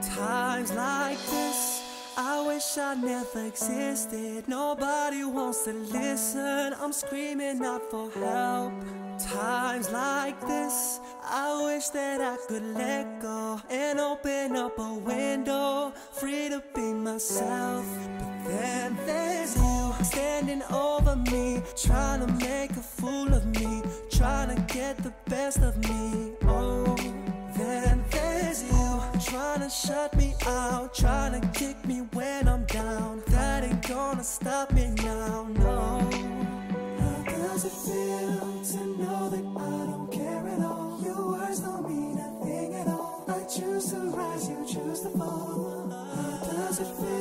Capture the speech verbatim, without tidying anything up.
Times like this, I wish I never existed. Nobody wants to listen, I'm screaming out for help. Times like this, I wish that I could let go and open up a window, free to be myself. But then there's you standing over me, trying to make a fool of me, trying to get the best of me. Oh, then there's you trying to shut me out, trying to kick me when I'm down. That ain't gonna stop me now, no. How does it feel to know that I don't care at all? Your words don't mean a thing at all. I choose to rise, you choose to fall. How does it feel